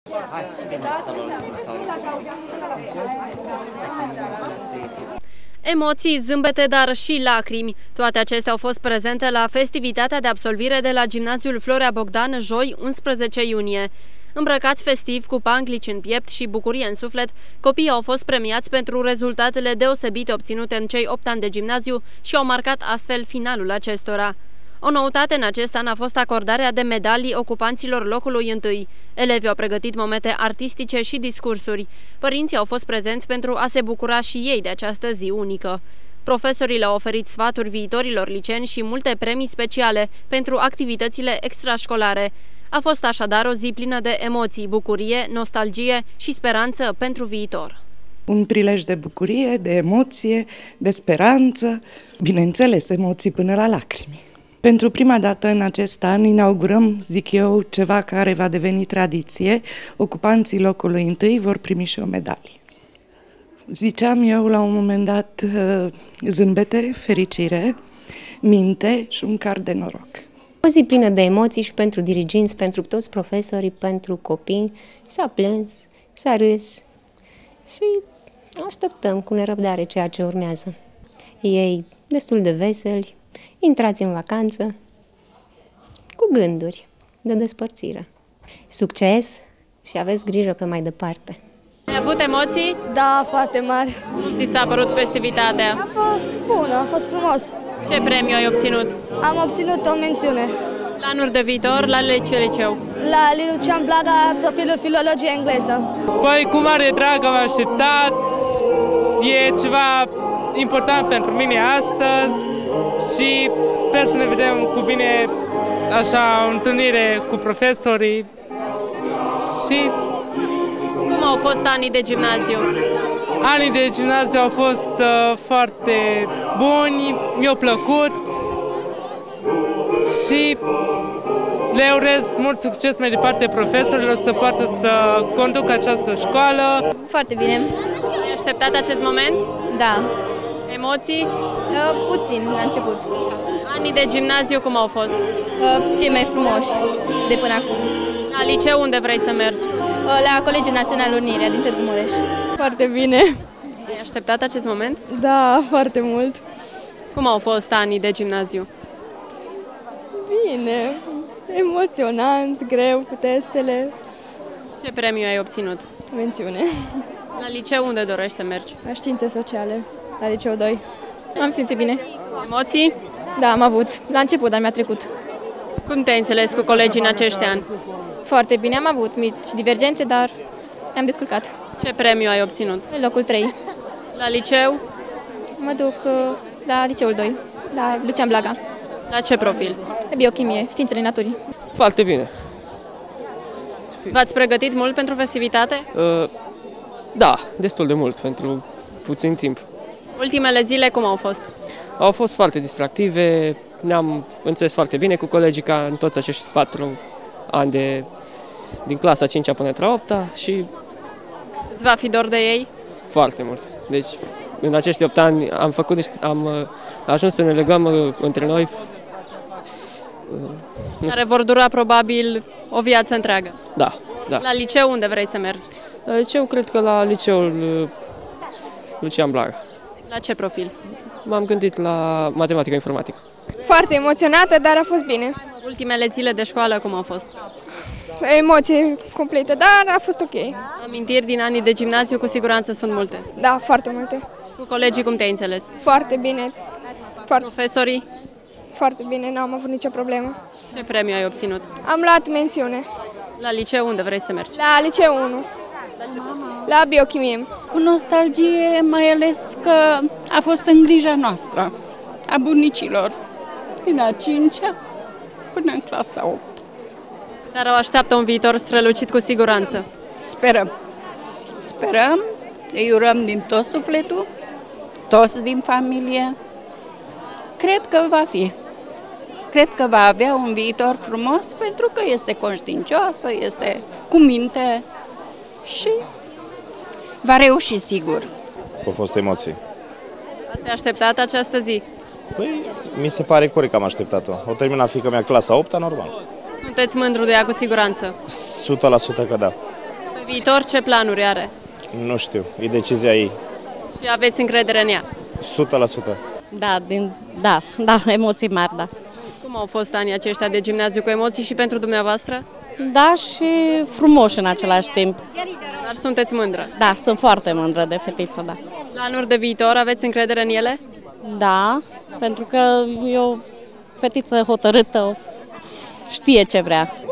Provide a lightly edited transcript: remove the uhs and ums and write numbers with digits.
Emoții, zâmbete, dar și lacrimi. Toate acestea au fost prezente la festivitatea de absolvire de la Gimnaziul Florea Bogdan, joi, 11 iunie. Îmbrăcați festiv, cu panglici în piept și bucurie în suflet, copiii au fost premiați pentru rezultatele deosebite obținute în cei 8 ani de gimnaziu și au marcat astfel finalul acestora. O noutate în acest an a fost acordarea de medalii ocupanților locului întâi. Elevii au pregătit momente artistice și discursuri. Părinții au fost prezenți pentru a se bucura și ei de această zi unică. Profesorii le-au oferit sfaturi viitorilor liceeni și multe premii speciale pentru activitățile extrașcolare. A fost așadar o zi plină de emoții, bucurie, nostalgie și speranță pentru viitor. Un prilej de bucurie, de emoție, de speranță, bineînțeles, emoții până la lacrimi. Pentru prima dată în acest an inaugurăm, zic eu, ceva care va deveni tradiție. Ocupanții locului întâi vor primi și o medalie. Ziceam eu la un moment dat zâmbete, fericire, minte și un car de noroc. O zi plină de emoții și pentru diriginți, pentru toți profesorii, pentru copii. S-a plâns, s-a râs și așteptăm cu nerăbdare ceea ce urmează. Ei destul de veseli, intrați în vacanță, cu gânduri de despărțire. Succes și aveți grijă pe mai departe. Ai avut emoții? Da, foarte mari. Cum ți s-a părut festivitatea? A fost bună, a fost frumos. Ce premiu ai obținut? Am obținut o mențiune. Planuri de viitor la ce liceu? La Lucian Blaga, profilul filologie engleză. Păi cu mare drag am așteptat, e ceva important pentru mine astăzi și sper să ne vedem cu bine așa o întâlnire cu profesorii și... Cum au fost anii de gimnaziu? Anii de gimnaziu au fost foarte buni, mi-au plăcut și le urez mult succes mai departe profesorilor să poată să conducă această școală. Foarte bine. Ai așteptat acest moment? Da. Emoții? Puțin la început. Anii de gimnaziu cum au fost? Cei mai frumoși de până acum. La liceu unde vrei să mergi? La Colegiul Național Unirea din Târgu Mureș. Foarte bine. Ai așteptat acest moment? Da, foarte mult. Cum au fost anii de gimnaziu? Bine, emoționant, greu cu testele. Ce premiu ai obținut? Mențiune. La liceu unde dorești să mergi? La științe sociale, la liceu 2. Am simțit bine. Emoții? Da, am avut. La început, dar mi-a trecut. Cum te-ai înțeles cu colegii în acești ani? Foarte bine, am avut mici divergențe, dar ne-am descurcat. Ce premiu ai obținut? În locul 3. La liceu? Mă duc la liceul 2, la Lucian Blaga. La ce profil? Biochimie, științele naturii. Foarte bine. V-ați pregătit mult pentru festivitate? Da, destul de mult, pentru puțin timp. Ultimele zile cum au fost? Au fost foarte distractive, ne-am înțeles foarte bine cu colegii ca în toți acești 4 ani din clasa 5-a până la 8-a și... Îți va fi dor de ei? Foarte mult. Deci, în acești 8 ani am ajuns să ne legăm între noi. Care vor dura probabil o viață întreagă. Da, da. La liceu unde vrei să mergi? La liceu, cred că la liceul Lucian Blaga. La ce profil? M-am gândit la matematică informatică. Foarte emoționată, dar a fost bine. Ultimele zile de școală cum au fost? Emoție completă, dar a fost ok. Amintiri din anii de gimnaziu cu siguranță sunt multe. Da, foarte multe. Cu colegii cum te-ai înțeles? Foarte bine. Profesorii? Foarte bine, n-am avut nicio problemă. Ce premiu ai obținut? Am luat mențiune. La liceu unde vrei să mergi? La liceu 1. La biochimie. Cu nostalgie, mai ales că a fost în grija noastră, a bunicilor, din a 5-a până în clasa 8. Dar o așteaptă un viitor strălucit cu siguranță. Sperăm. Sperăm, îi urăm din tot sufletul, toți din familie. Cred că va fi. Cred că va avea un viitor frumos pentru că este conștiincioasă, este cu minte și va reuși sigur. Au fost emoții. Ați așteptat această zi? Păi, mi se pare corect că am așteptat-o. O termina fiica mea clasa 8-a, normal. Sunteți mândru de ea cu siguranță? 100% că da. Viitor, ce planuri are? Nu știu, e decizia ei. Și aveți încredere în ea? 100%. Da, emoții mari, da. Cum au fost anii aceștia de gimnaziu, cu emoții și pentru dumneavoastră? Da, și frumoși în același timp. Dar sunteți mândră? Da, sunt foarte mândră de fetiță, da. Planuri de viitor, aveți încredere în ele? Da, pentru că e o fetiță hotărâtă, știe ce vrea.